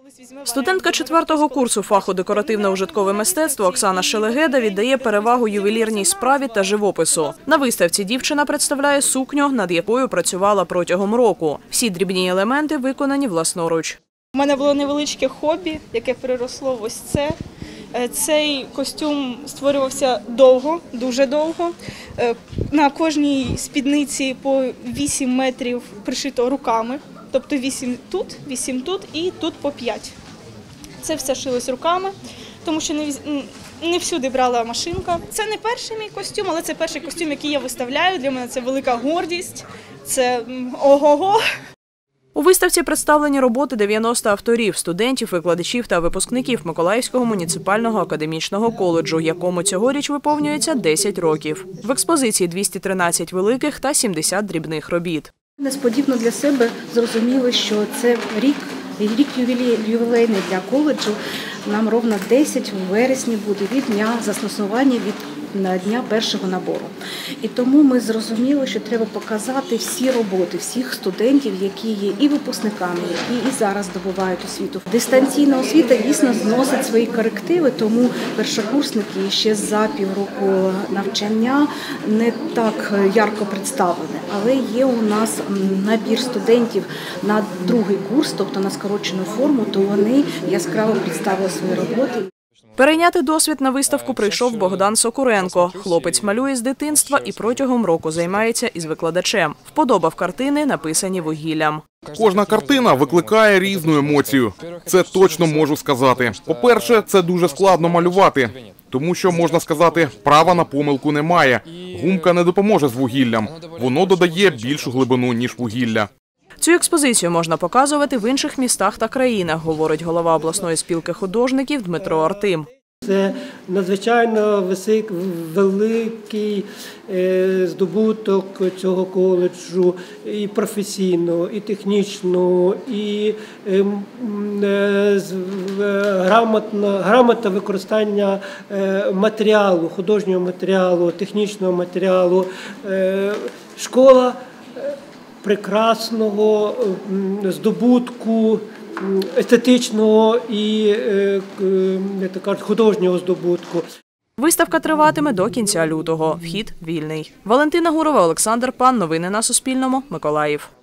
Студентка 4-го курсу фаху декоративно-ужиткове мистецтво Оксана Шелегеда віддає перевагу ювелірній справі та живопису. На виставці дівчина представляє сукню, над якою працювала протягом року. Всі дрібні елементи виконані власноруч. У мене було невеличке хобі, яке переросло в ось це. Цей костюм створювався довго, дуже довго. На кожній спідниці по 8 метрів пришито руками. Тобто 8 тут і тут по 5. Це все шилось руками, тому що не всюди брала машинка. Це не перший мій костюм, але це перший костюм, який я виставляю. Для мене це велика гордість, це ого-го. У виставці представлені роботи 90 авторів, студентів, викладачів та випускників Миколаївського муніципального академічного коледжу, якому цьогоріч виповнюється 10 років. В експозиції 213 великих та 70 дрібних робіт. Несподівано для себе зрозуміли, що це рік ювілейний для коледжу. Нам ровно 10 у вересні буде від дня заснування, від дня першого набору. І тому ми зрозуміли, що треба показати всі роботи, всіх студентів, які є і випускниками, які і зараз здобувають освіту. Дистанційна освіта дійсно зносить свої корективи, тому першокурсники ще за півроку навчання не так ярко представлені. Але є у нас набір студентів на другий курс, тобто на скорочену форму, то вони яскраво представили свої роботи. Перейняти досвід на виставку прийшов Богдан Сокуренко. Хлопець малює з дитинства і протягом року займається із викладачем. Вподобав картини, написані вугіллям. Кожна картина викликає різну емоцію. Це точно можу сказати. По-перше, це дуже складно малювати, тому що, можна сказати, права на помилку немає. Гумка не допоможе з вугіллям. Воно додає більшу глибину, ніж вугілля. Цю експозицію можна показувати в інших містах та країнах, говорить голова обласної спілки художників Дмитро Артим. Це надзвичайно великий здобуток цього коледжу і професійно, і технічно, і грамотне використання матеріалу, художнього матеріалу, технічного матеріалу. Школа прекрасного здобутку, естетичного і художнього здобутку. Виставка триватиме до кінця лютого. Вхід вільний. Валентина Гурова, Олександр Пан. Новини на Суспільному. Миколаїв.